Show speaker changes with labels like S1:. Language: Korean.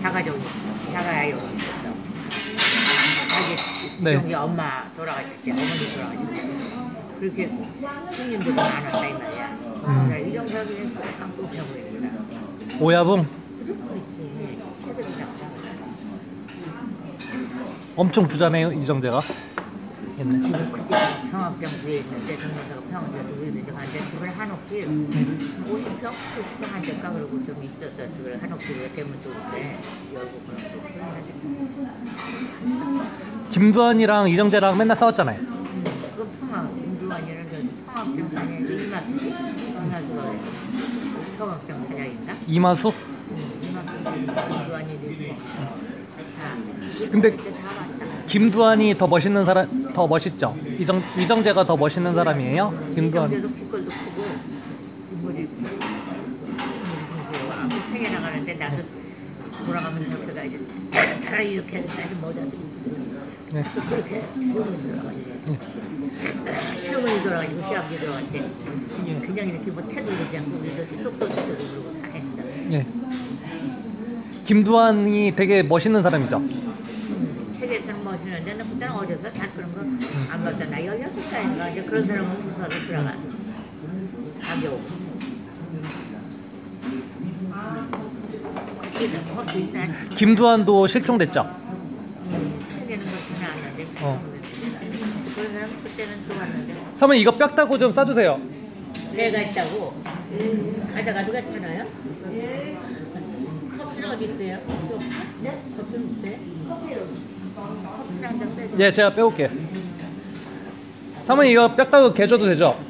S1: 자가 여기 있었어.
S2: 네.
S1: 우리 엄마 돌아가실 때 어머니 돌아가실 때 그렇게 손님들이 많았다 이 말이야. 이정석이 한국 병원이구나.
S2: 오야붕?
S1: 무조건 있지. 새들이 나오잖아.
S2: 엄청 부자네요 이정재가. 옛날.
S1: 지금 그때 평학정부에 있는데 정명사가 평학정에서 우리도 이제 가는데 집을 한옥집 50평? 70평 한 대가 그러고 좀 있어서 집을 한옥집에 대문쪽에 열고 그런 거.
S2: 김두한이랑 이정재랑 맨날 싸웠잖아요.
S1: 그 평학, 김두한이는 평학정 사장인데 이마수가 평학정 사장인가?
S2: 이마수?
S1: 이마수 김두한이 되고
S2: 근데 김두한이 더 멋있는 사람, 더 멋있죠? 이정재가 더 멋있는 사람이에요? 김두한.
S1: 이정재도 키꼴도 크고 인물이 아무 책에 나가는데 나도 돌아가면 저렇게 가야지 차라리 이렇게 해야지 모자도
S2: 네.
S1: 그렇게 시어머니 돌아가지고 시어머니 돌아가지고 시아버지 돌아갔대. 그냥 이렇게 뭐 태도이지 않고 우리도 똑똑히 그러고 다 했어.
S2: 예. 김두한이 되게 멋있는 사람이죠?
S1: 책에서는 멋있는데 나 그때는 어려서 잘 그런 거 안 봤다. 나 16살인가 이제 그런 사람은 무서워서 들어가. 가벼워.
S2: 김두한도 실종됐죠?
S1: 책에는 그렇게 나왔는데 그런 사람은 그때는 좋았는데
S2: 사모님 이거 뼈다구 좀 싸주세요.
S1: 배가 있다고 가져가도 괜찮아요? 커피는 어디 있어요? 네? 커피는 있어요? 커피는 한잔 빼줘.
S2: 예, 제가 빼올게요. 사모님 이거 뼈다구 개줘도 되죠?